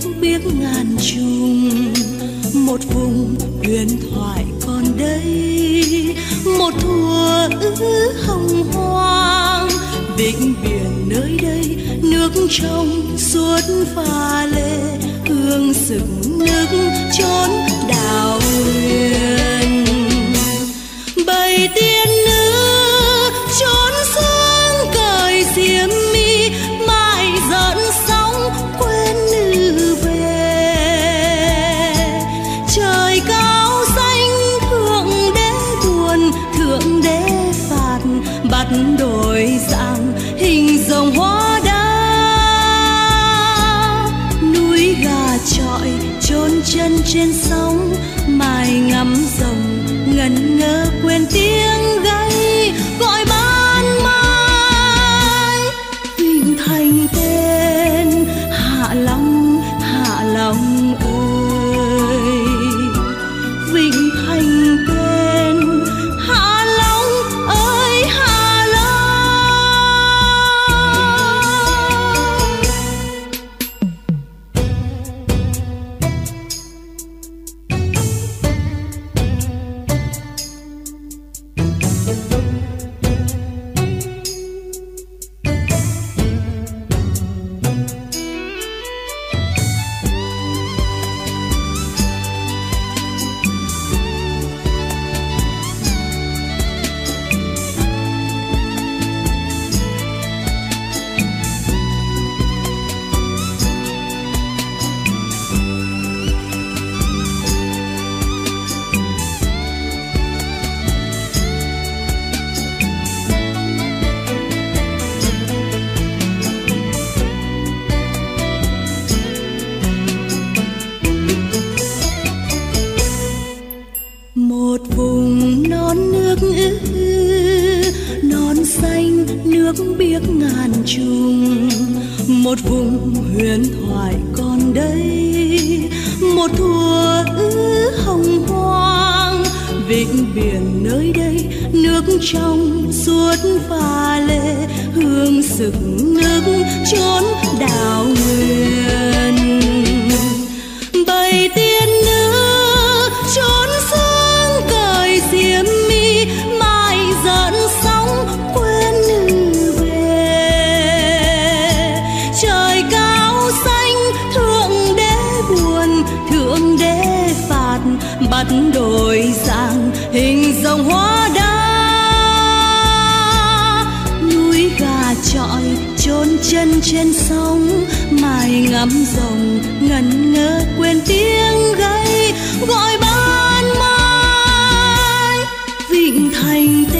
biếc ngàn trùng, một vùng huyền thoại còn đây, một thuở ứ hồng hoang. Vịnh biển nơi đây nước trong suốt pha lê, hương sực nước chốn đào huyền. Bầy tiên nữ trốn xuống cởi xiêm mi, mãi giận sóng quên nữ về. Trời cao xanh thượng đế buồn, thượng đế phạt bắt đổi dạng hình rồng hóa đá. Núi gà chọi chôn chân trên sóng, mài ngắm rồng ngẩn ngơ quên tiếng gáy gọi ban mai. Vịnh thành tên Hạ Long, Hạ Long ơi. Vịnh thành tên Hạ Long ơi, Hạ Long. Một vùng non nước non xanh nước biếc ngàn trùng, một vùng huyền thoại còn đây, một thuở ứ hồng hoang. Vịnh biển nơi đây nước trong suốt pha lê, hương sực nước chốn đào nguyên. Bầy tiên nữ trốn xuống cởi xiêm mi, mãi giận sóng quên nữ về. Trời cao xanh thượng đế buồn, thượng đế phạt bắt đổi dạng hình rồng hóa đá. Núi gà chọi chôn chân trên sóng, mài ngắm rồng ngẩn ngơ quên tiếng gáy gọi ban mai. Vịnh thành